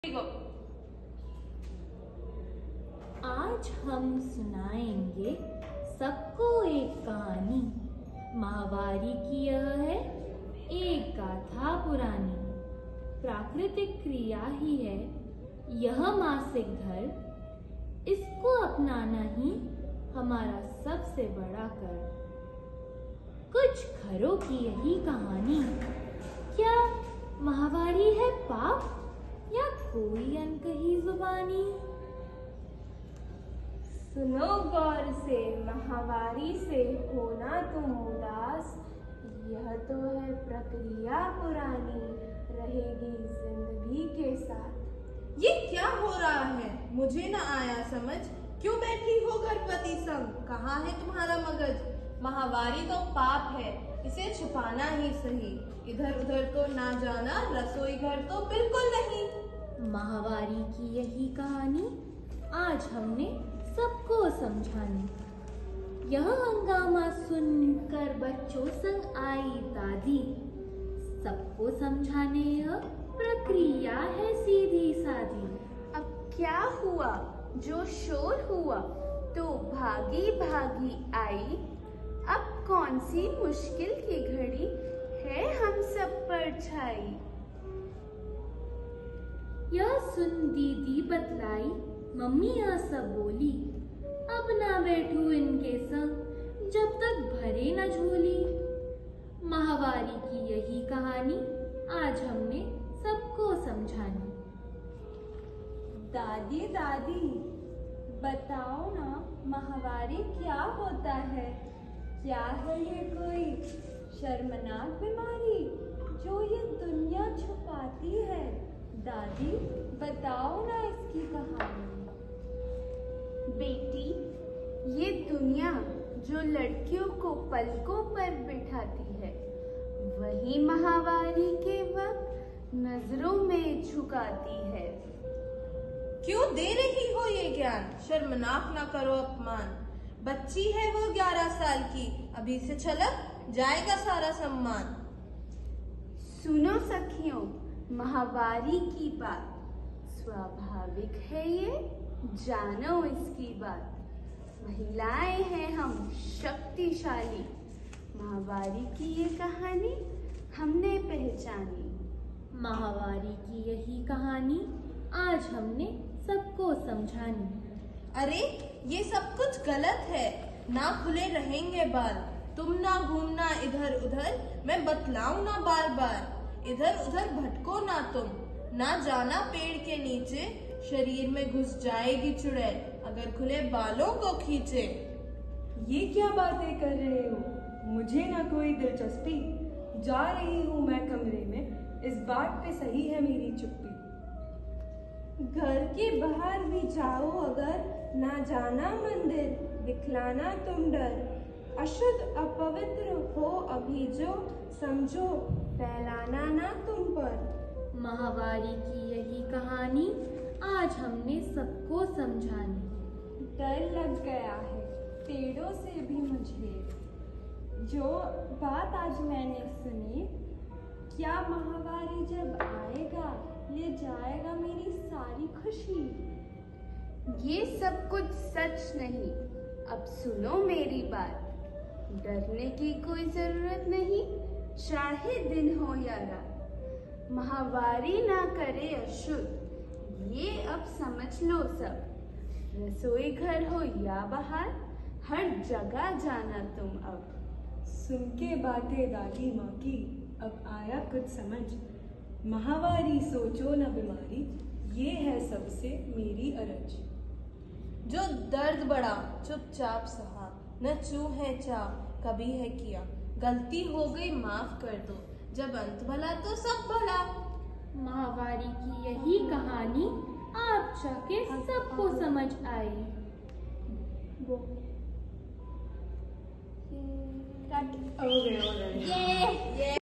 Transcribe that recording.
आज हम सुनाएंगे सबको एक कहानी। महावारी की यह है एक गाथा पुरानी। प्राकृतिक क्रिया ही है यह मासिक धर्म, इसको अपनाना ही हमारा सबसे बड़ा कर्म। कुछ घरों की यही कहानी, क्या महावारी है पाप या कोई अनकही जुबानी। सुनो गौर से, महावारी से होना तुम उदास, यह तो है प्रक्रिया पुरानी, रहेगी जिंदगी के साथ। ये क्या हो रहा है मुझे न आया समझ, क्यों बैठी हो गणपति संग, कहाँ है तुम्हारा मगज। महावारी तो पाप है, इसे छुपाना ही सही, इधर उधर तो ना जाना, रसोई घर तो बिल्कुल नहीं। महावारी की यही कहानी आज हमने सबको समझानी। यह हंगामा सुनकर बच्चों संग आई दादी, सबको समझाने यह प्रक्रिया है सीधी सादी। अब क्या हुआ जो शोर हुआ, तो भागी भागी आई, अब कौन सी मुश्किल की घड़ी है हम सब पर छाई। यह सुन दीदी बतलाई, मम्मी यह सब बोली, अब ना बैठू इनके संग जब तक भरे न झोली। महावारी की यही कहानी आज हमने सबको समझानी। दादी दादी बताओ ना, महावारी क्या होता है, क्या है ये कोई शर्मनाक बीमारी जो ये दुनिया छुपाती है। दादी बताओ ना इसकी कहानी। बेटी, ये दुनिया जो लड़कियों को पलकों पर बिठाती है, वही महावारी के वक्त नजरों में झुकाती है। क्यों दे रही हो ये ज्ञान, शर्मनाक ना करो अपमान। बच्ची है वो 11 साल की, अभी से छलक जाएगा सारा सम्मान। सुनो सखियों, महावारी की बात स्वाभाविक है ये, जानो इसकी बात। महिलाएं हैं हम शक्तिशाली, महावारी की ये कहानी हमने पहचानी। महावारी की यही कहानी आज हमने सबको समझानी। अरे ये सब कुछ गलत है, ना खुले रहेंगे बाल, तुम ना घूमना इधर उधर, मैं बतलाऊं ना बार बार। इधर उधर भटको ना तुम, ना जाना पेड़ के नीचे, शरीर में घुस जाएगी चुड़ैल अगर खुले बालों को खींचे। ये क्या बातें कर रहे हो, मुझे ना कोई दिलचस्पी, जा रही हूँ मैं कमरे में, इस बात पे सही है मेरी चुप्पी। घर के बाहर भी जाओ अगर, ना जाना मंदिर, दिखलाना तुम डर। अशुद्ध अपवित्र हो अभी जो, समझो फैलाना ना तुम पर। महावारी की यही कहानी आज हमने सबको समझानी। डर लग गया है पेड़ों से भी मुझे, जो बात आज मैंने सुनी, क्या महावारी जब आएगा ले जाएगा मेरी सारी खुशी। ये सब कुछ सच नहीं, अब सुनो मेरी बात, डरने की कोई जरूरत नहीं, चाहे दिन हो या रात, महावारी ना करे अशुद्ध, ये अब समझ लो सब। रसोई घर हो या बाहर, हर जगह जाना तुम अब। सुन के बातें दादी माँ की, अब आया कुछ समझ। महावारी सोचो न बीमारी, ये है सबसे मेरी अरज। जो दर्द बड़ा चुपचाप सहा, न चूहे चाह कभी है किया, गलती हो गई माफ कर दो, जब अंत भला तो सब भला। महावारी की यही कहानी आप चाहे सबको समझ आई। हो गया।